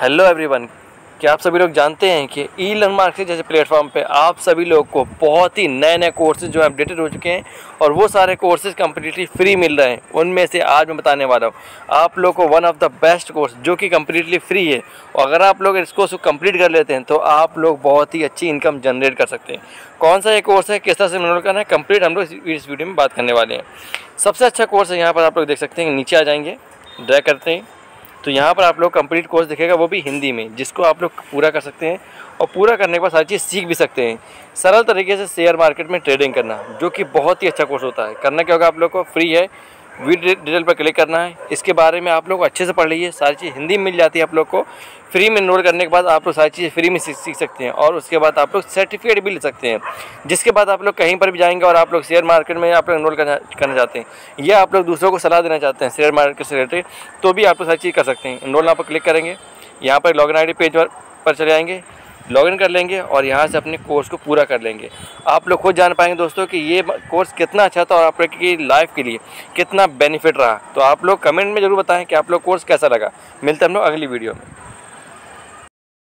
Hello everyone, क्या आप सभी लोग जानते हैं कि ई लर्न मार्केट जैसे प्लेटफॉर्म पे आप सभी लोग को बहुत ही नए नए कोर्सेज जो अपडेटेड हो चुके हैं और वो सारे कोर्सेज कम्प्लीटली फ्री मिल रहे हैं। उनमें से आज मैं बताने वाला हूँ आप लोग को one of the best course जो कि कम्प्लीटली फ्री है, और अगर आप लोग इसको कंप्लीट कर लेते हैं तो आप लोग बहुत ही अच्छी इनकम जनरेट कर सकते हैं। कौन सा ये कोर्स है, किस तरह से एनरोल करना है, कंप्लीट हम लोग इस वीडियो में बात करने वाले हैं। सबसे अच्छा कोर्स है, यहाँ पर आप लोग देख सकते हैं, नीचे आ जाएंगे, ड्रैग करते हैं तो यहाँ पर आप लोग कंप्लीट कोर्स दिखेगा, वो भी हिंदी में, जिसको आप लोग पूरा कर सकते हैं और पूरा करने के बाद सारी चीज़ सीख भी सकते हैं। सरल तरीके से शेयर मार्केट में ट्रेडिंग करना, जो कि बहुत ही अच्छा कोर्स होता है। करना क्या होगा, आप लोग को फ्री है, वीडियो डिटेल पर क्लिक करना है, इसके बारे में आप लोग अच्छे से पढ़ लीजिए, सारी चीज़ हिंदी में मिल जाती है। आप लोग को फ्री में एनरोल करने के बाद आप लोग सारी चीज़ें फ्री में सीख सकते हैं और उसके बाद आप लोग सर्टिफिकेट भी ले सकते हैं, जिसके बाद आप लोग कहीं पर भी जाएंगे और आप लोग शेयर मार्केट में आप लोग एनरोल करना चाहते हैं या आप लोग दूसरों को सलाह देना चाहते हैं शेयर मार्केट से रिलेटेड, तो भी आप लोग सारी चीज़ कर सकते हैं। एनरोल यहाँ पर क्लिक करेंगे, यहाँ पर लॉगिन ID पेज पर चले जाएंगे, लॉगिन कर लेंगे और यहाँ से अपने कोर्स को पूरा कर लेंगे। आप लोग खुद जान पाएंगे दोस्तों कि ये कोर्स कितना अच्छा था और आप लोग की लाइफ के लिए कितना बेनिफिट रहा। तो आप लोग कमेंट में ज़रूर बताएं कि आप लोग कोर्स कैसा लगा। मिलते हैं हम लोग अगली वीडियो में।